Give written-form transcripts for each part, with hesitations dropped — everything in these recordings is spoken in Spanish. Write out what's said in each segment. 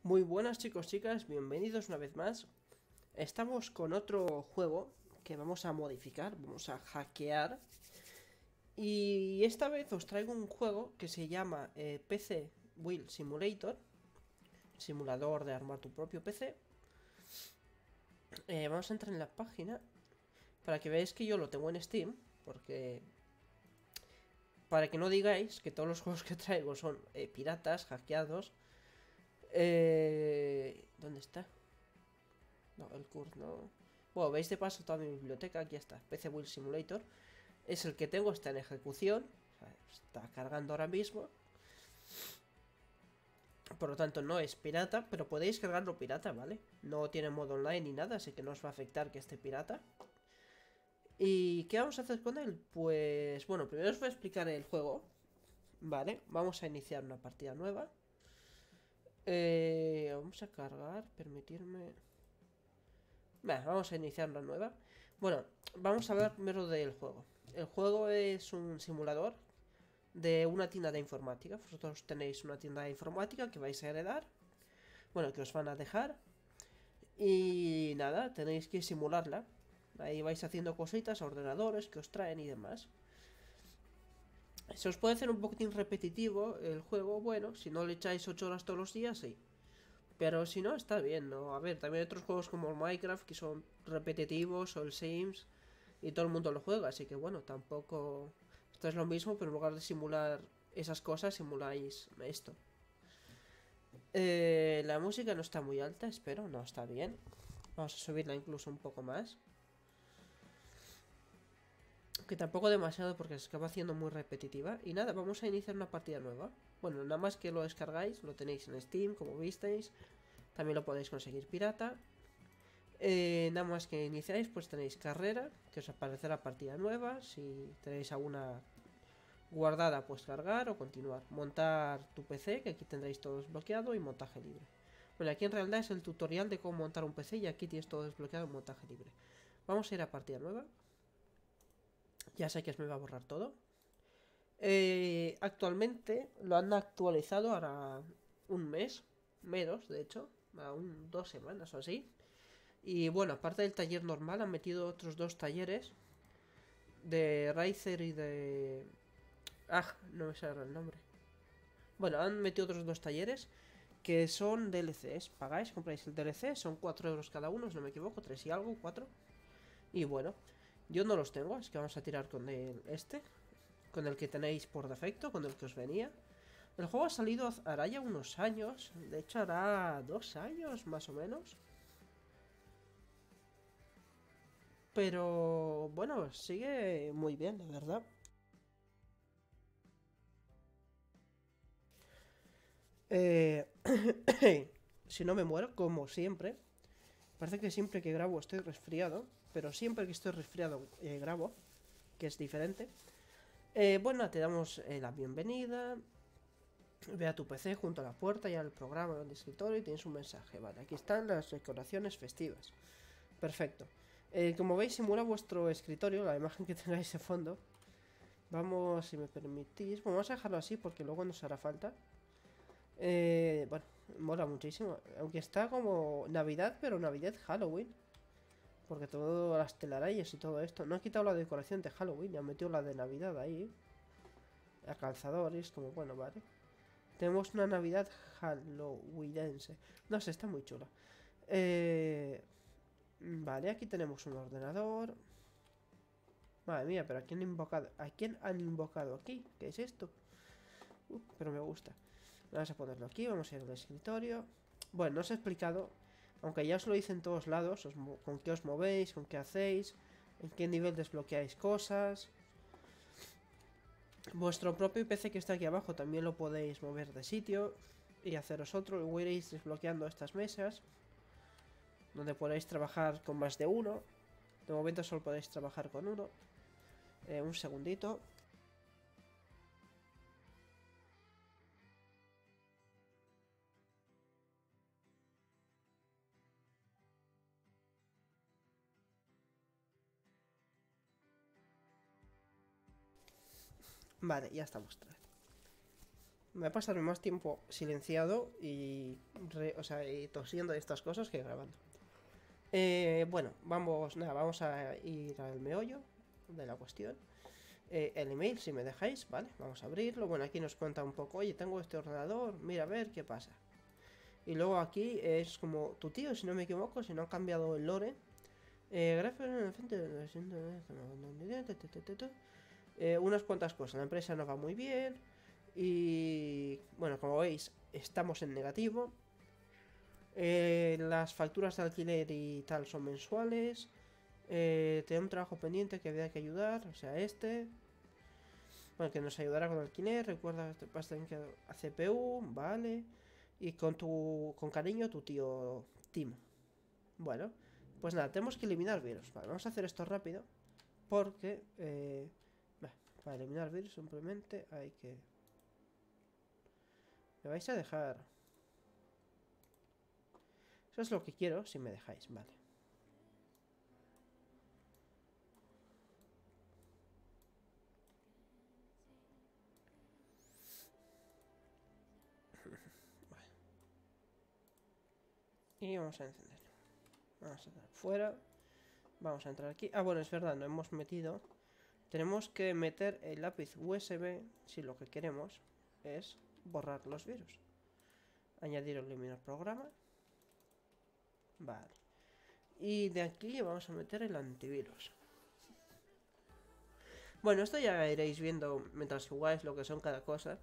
Muy buenas chicos, chicas, bienvenidos una vez más. Estamos con otro juego que vamos a modificar, vamos a hackear. Y esta vez os traigo un juego que se llama PC Build Simulator, simulador de armar tu propio PC. Vamos a entrar en la página para que veáis que yo lo tengo en Steam, porque para que no digáis que todos los juegos que traigo son piratas, hackeados. ¿Dónde está? No, el curso no. Bueno, veis de paso toda mi biblioteca. Aquí está, PC Build Simulator. Es el que tengo, está en ejecución. O sea, está cargando ahora mismo. Por lo tanto, no es pirata, pero podéis cargarlo pirata, ¿vale? No tiene modo online ni nada, así que no os va a afectar que esté pirata. ¿Y qué vamos a hacer con él? Pues, bueno, primero os voy a explicar el juego. Vale, vamos a iniciar una partida nueva. Vamos a cargar, permitirme... vamos a iniciar una nueva. Bueno, vamos a hablar primero del juego. El juego es un simulador de una tienda de informática. Vosotros tenéis una tienda de informática que vais a heredar. Bueno, que os van a dejar. Y nada, tenéis que simularla. Ahí vais haciendo cositas a ordenadores que os traen y demás. Se os puede hacer un poquitín repetitivo el juego. Bueno, si no le echáis 8 horas todos los días, sí. Pero si no, está bien, ¿no? A ver, también hay otros juegos como el Minecraft que son repetitivos, o el Sims, y todo el mundo lo juega, así que bueno, tampoco... Esto es lo mismo, pero en lugar de simular esas cosas, simuláis esto. La música no está muy alta, espero, no, está bien. Vamos a subirla incluso un poco más. Que tampoco demasiado porque se acaba haciendo muy repetitiva. Y nada, vamos a iniciar una partida nueva. Bueno, nada más que lo descargáis, lo tenéis en Steam, como visteis. También lo podéis conseguir pirata. Nada más que iniciáis, pues tenéis carrera, que os aparecerá partida nueva. Si tenéis alguna guardada, pues cargar o continuar. Montar tu PC, que aquí tendréis todo desbloqueado, y montaje libre. Bueno, aquí en realidad es el tutorial de cómo montar un PC y aquí tienes todo desbloqueado en montaje libre. Vamos a ir a partida nueva. Ya sé que me va a borrar todo. Actualmente lo han actualizado ahora un mes, menos de hecho, a 2 semanas o así. Y bueno, aparte del taller normal, han metido otros dos talleres de Razer y de... Ah, no me sale el nombre. Bueno, han metido otros dos talleres que son DLCs. Pagáis, compráis el DLC, son 4 euros cada uno, si no me equivoco, 3 y algo, 4. Y bueno, yo no los tengo, así que vamos a tirar con con el que tenéis por defecto, con el que os venía. El juego ha salido hará ya unos años, de hecho hará 2 años más o menos. Pero bueno, sigue muy bien, la verdad. Eh, si no me muero, como siempre. Parece que siempre que grabo estoy resfriado, pero siempre que estoy resfriado grabo, que es diferente. Bueno, te damos la bienvenida. Ve a tu PC junto a la puerta y al programa del escritorio y tienes un mensaje. Vale, aquí están las decoraciones festivas. Perfecto. Como veis, simula vuestro escritorio, la imagen que tengáis de fondo. Vamos, si me permitís. Bueno, vamos a dejarlo así porque luego nos hará falta. Bueno, mola muchísimo. Aunque está como Navidad, pero Navidad Halloween. Porque todas las telarañas y todo esto. No han quitado la decoración de Halloween, ya han metido la de Navidad ahí. A calzadores, como bueno, vale. Tenemos una Navidad halloweenense. No sé, está muy chula. Vale, aquí tenemos un ordenador. Madre mía, pero ¿a quién han invocado? ¿A quién han invocado aquí? ¿Qué es esto? Pero me gusta. Vamos a ponerlo aquí, vamos a ir al escritorio. Bueno, no os he explicado, aunque ya os lo hice en todos lados, con qué os movéis, con qué hacéis, en qué nivel desbloqueáis cosas. Vuestro propio PC que está aquí abajo también lo podéis mover de sitio y haceros otro. Luego iréis desbloqueando estas mesas, donde podéis trabajar con más de uno. De momento solo podéis trabajar con uno. Un segundito. Vale, ya estamos. Me va a pasar más tiempo silenciado y, o sea, y tosiendo de estas cosas que grabando. Bueno, vamos a ir al meollo de la cuestión. El email, si me dejáis, ¿vale? Vamos a abrirlo. Bueno, aquí nos cuenta un poco, oye, tengo este ordenador, mira a ver qué pasa. Y luego aquí es como tu tío, si no me equivoco, si no ha cambiado el lore. Unas cuantas cosas. La empresa no va muy bien. Y bueno, como veis, estamos en negativo. Las facturas de alquiler y tal son mensuales. Tenía un trabajo pendiente que había que ayudar, o sea, bueno, que nos ayudará con el alquiler. Recuerda que vas a CPU, vale. Y con cariño, tu tío Tim. Bueno, pues nada, tenemos que eliminar virus. Vale, vamos a hacer esto rápido. Porque, para eliminar virus simplemente hay que... Me vais a dejar... Eso es lo que quiero, si me dejáis, vale. Y vamos a encender. Vamos a entrar fuera. Vamos a entrar aquí. Ah, bueno, es verdad, no hemos metido. Tenemos que meter el lápiz USB si lo que queremos es borrar los virus. Añadir o eliminar programa. Vale. Y de aquí vamos a meter el antivirus. Bueno, esto ya iréis viendo mientras jugáis lo que son cada cosa.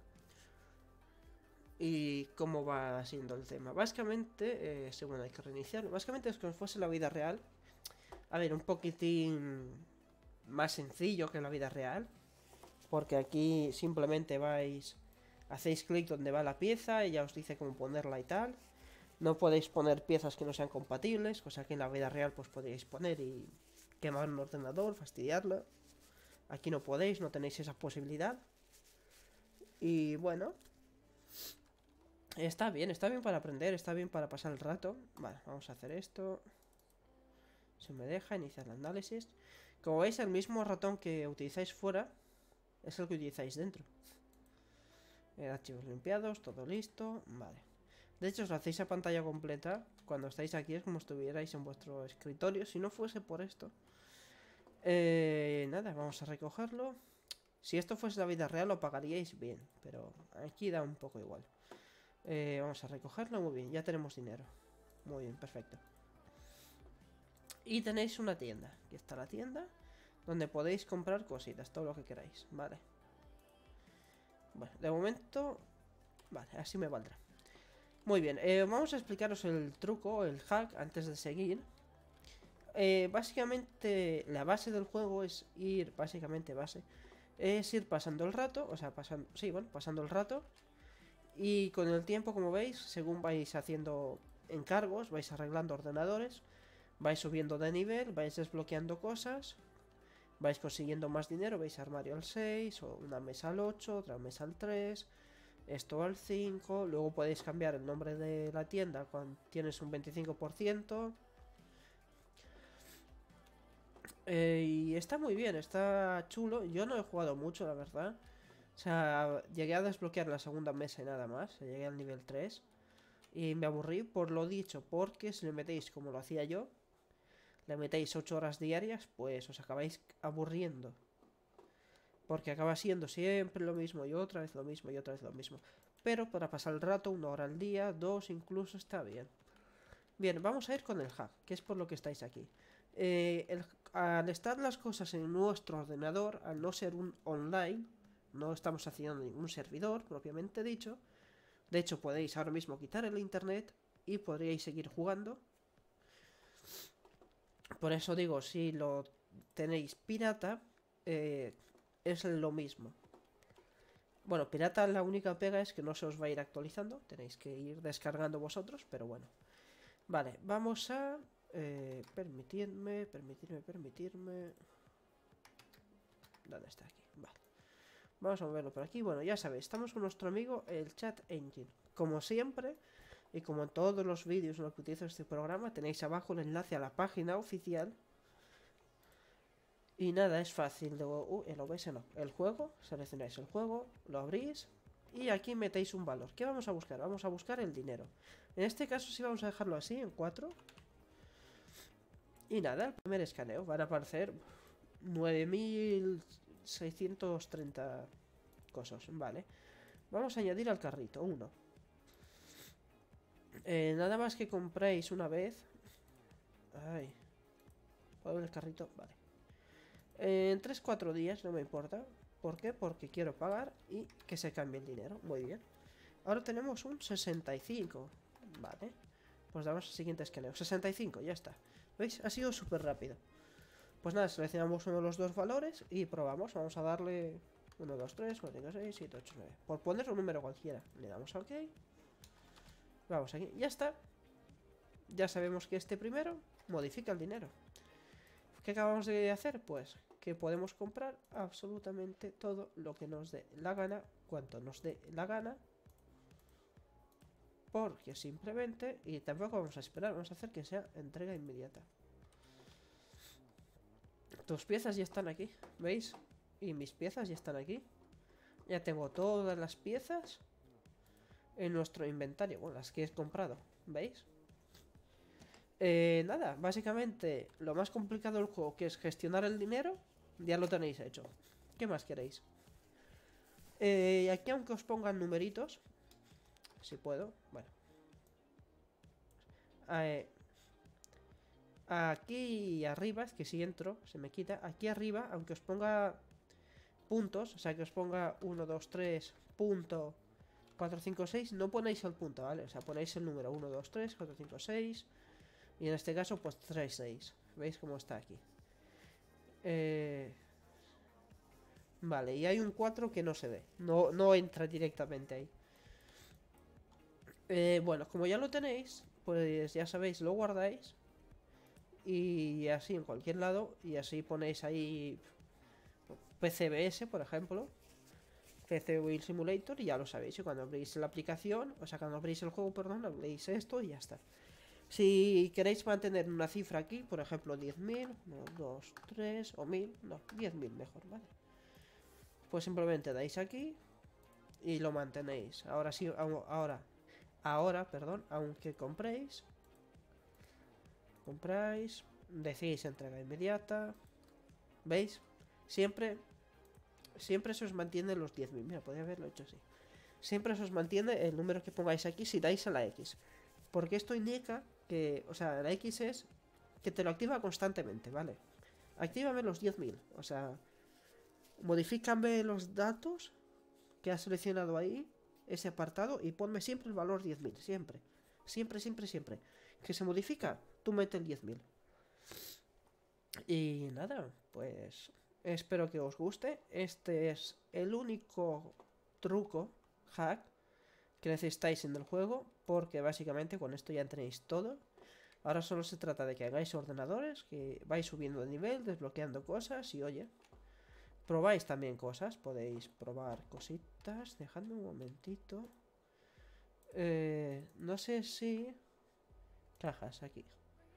Y cómo va siendo el tema. Básicamente, bueno, hay que reiniciarlo. Básicamente es como si fuese la vida real. A ver, un poquitín más sencillo que la vida real. Porque aquí simplemente hacéis clic donde va la pieza y ya os dice cómo ponerla y tal. No podéis poner piezas que no sean compatibles, cosa que en la vida real pues podríais poner y quemar un ordenador, fastidiarlo. Aquí no podéis, no tenéis esa posibilidad. Y bueno, está bien para aprender, está bien para pasar el rato. Vale, vamos a hacer esto. Se me deja iniciar el análisis. Como veis, el mismo ratón que utilizáis fuera es el que utilizáis dentro. Archivos limpiados, todo listo. Vale. De hecho, os lo hacéis a pantalla completa. Cuando estáis aquí es como si estuvierais en vuestro escritorio. Si no fuese por esto. Nada, vamos a recogerlo. Si esto fuese la vida real lo pagaríais bien. Pero aquí da un poco igual. Vamos a recogerlo, muy bien. Ya tenemos dinero. Muy bien, perfecto. Y tenéis una tienda. Aquí está la tienda. Donde podéis comprar cositas, todo lo que queráis. Vale. Bueno, de momento... Vale, así me valdrá. Muy bien, vamos a explicaros el truco, el hack, antes de seguir. Básicamente, la base del juego es ir... Es ir pasando el rato, o sea, pasando el rato. Y con el tiempo, como veis, según vais haciendo encargos, vais arreglando ordenadores, vais subiendo de nivel, vais desbloqueando cosas, vais consiguiendo más dinero, veis armario al 6, o una mesa al 8, otra mesa al 3, esto al 5, luego podéis cambiar el nombre de la tienda cuando tienes un 25%. Y está muy bien, está chulo. Yo no he jugado mucho, la verdad. O sea, llegué a desbloquear la segunda mesa y nada más. Llegué al nivel 3. Y me aburrí por lo dicho, porque si le metéis como lo hacía yo, le metéis 8 horas diarias, pues os acabáis aburriendo. Porque acaba siendo siempre lo mismo y otra vez lo mismo y otra vez lo mismo. Pero para pasar el rato, 1 hora al día, 2 incluso, está bien. Bien, vamos a ir con el hack, que es por lo que estáis aquí. Al estar las cosas en nuestro ordenador, al no ser un online, no estamos haciendo ningún servidor, propiamente dicho. De hecho, podéis ahora mismo quitar el internet y podríais seguir jugando. Por eso digo, si lo tenéis pirata, es lo mismo. Bueno, pirata la única pega es que no se os va a ir actualizando. Tenéis que ir descargando vosotros, pero bueno. Vale, vamos a... permitirme... ¿Dónde está aquí? Vale. Vamos a moverlo por aquí. Bueno, ya sabéis, estamos con nuestro amigo el Chat Engine. Como siempre, y como en todos los vídeos en los que utilizo este programa, tenéis abajo el enlace a la página oficial. Y nada, es fácil. El OBS no. El juego, seleccionáis el juego, lo abrís y aquí metéis un valor. ¿Qué vamos a buscar? Vamos a buscar el dinero. En este caso sí vamos a dejarlo así, en 4. Y nada, el primer escaneo. Van a aparecer 9630 cosas. Vale. Vamos a añadir al carrito, 1. Nada más que compréis una vez. Ay. ¿Puedo ver el carrito? Vale. En 3-4 días, no me importa. ¿Por qué? Porque quiero pagar y que se cambie el dinero. Muy bien. Ahora tenemos un 65. Vale. Pues damos el siguiente escaneo. 65, ya está. ¿Veis? Ha sido súper rápido. Pues nada, seleccionamos uno de los dos valores y probamos. Vamos a darle 1, 2, 3, 4, 5, 6, 7, 8, 9. Por poner un número cualquiera. Le damos a OK. Vamos aquí. Ya está. Ya sabemos que este primero modifica el dinero. ¿Qué acabamos de hacer? Pues que podemos comprar absolutamente todo lo que nos dé la gana, cuanto nos dé la gana. Porque simplemente, y tampoco vamos a esperar, vamos a hacer que sea entrega inmediata. Tus piezas ya están aquí, ¿veis? Y mis piezas ya están aquí. Ya tengo todas las piezas en nuestro inventario, bueno, las que he comprado, ¿veis? Nada, básicamente lo más complicado del juego, que es gestionar el dinero, ya lo tenéis hecho. ¿Qué más queréis? Aquí aunque os pongan numeritos, si puedo, bueno. Aquí arriba, es que si entro, se me quita. Aquí arriba, aunque os ponga puntos, o sea que os ponga 1, 2, 3, punto 4, 5, 6, no ponéis el punto, ¿vale? O sea, ponéis el número 1, 2, 3, 4, 5, 6. Y en este caso, pues 3, 6. ¿Veis cómo está aquí? Vale, y hay un 4 que no se ve. No entra directamente ahí. Bueno, como ya lo tenéis, pues ya sabéis, lo guardáis. Y así en cualquier lado. Y así ponéis ahí PCBS, por ejemplo. PC Build Simulator, y ya lo sabéis. Y cuando abrís la aplicación, o sea, cuando abrís el juego, perdón, abrís esto y ya está. Si queréis mantener una cifra aquí, por ejemplo 10.000, 1, 2, 3 o 1000, no, 10.000 mejor, ¿vale? Pues simplemente dais aquí y lo mantenéis. Ahora sí, perdón, aunque compráis, decís entrega inmediata, ¿veis? Siempre se os mantiene los 10.000. Mira, podría haberlo hecho así. Siempre se os mantiene el número que pongáis aquí si dais a la X. Porque esto indica que, o sea, la X es que te lo activa constantemente, ¿vale? Actívame los 10.000, o sea, modifícame los datos que has seleccionado ahí, ese apartado, y ponme siempre el valor 10.000, siempre. Siempre, siempre, siempre. Que se modifica, tú mete el 10.000. Y nada, pues espero que os guste. Este es el único truco, hack, que necesitáis en el juego, porque básicamente con esto ya tenéis todo. Ahora solo se trata de que hagáis ordenadores, que vais subiendo de nivel, desbloqueando cosas y oye, probáis también cosas, podéis probar cositas. Dejadme un momentito. No sé si... Cajas aquí.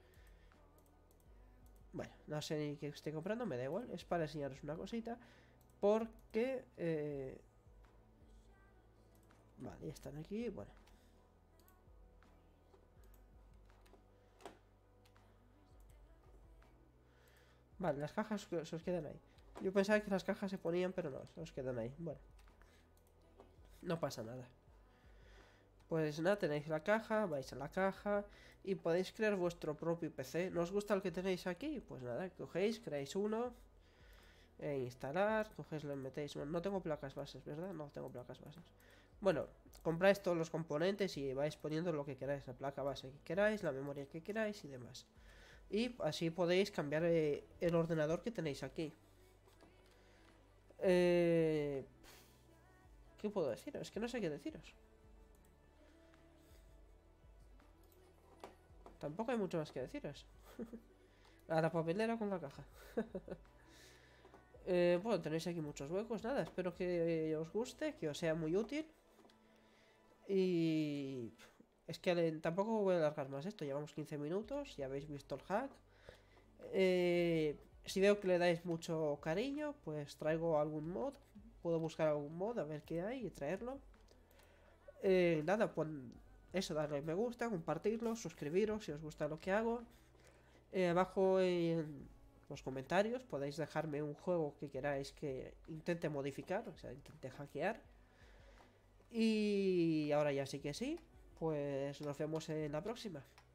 Bueno, no sé ni qué estoy comprando, me da igual. Es para enseñaros una cosita. Porque... Vale, ya están aquí, bueno. Vale, las cajas se os quedan ahí. Yo pensaba que las cajas se ponían, pero no, se os quedan ahí. Bueno. No pasa nada. Pues nada, tenéis la caja, vais a la caja y podéis crear vuestro propio PC. ¿No os gusta el que tenéis aquí? Pues nada, cogéis, creáis uno, instalar, cogéis, lo metéis. Bueno, no tengo placas bases, ¿verdad? No tengo placas bases. Bueno, compráis todos los componentes y vais poniendo lo que queráis, la placa base que queráis, la memoria que queráis y demás. Y así podéis cambiar el ordenador que tenéis aquí. ¿Qué puedo deciros? Es que no sé qué deciros. Tampoco hay mucho más que deciros. A la papelera con la caja. Bueno, tenéis aquí muchos huecos. Nada, espero que os guste, que os sea muy útil. Y... Es que tampoco voy a alargar más esto. Llevamos 15 minutos, ya habéis visto el hack. Si veo que le dais mucho cariño, pues traigo algún mod. Puedo buscar algún mod, a ver qué hay y traerlo. Nada, pues eso, darle me gusta, compartirlo, suscribiros si os gusta lo que hago. Abajo en los comentarios podéis dejarme un juego que queráis que intente modificar, o sea, intente hackear. Y ahora ya sí que sí, pues nos vemos en la próxima.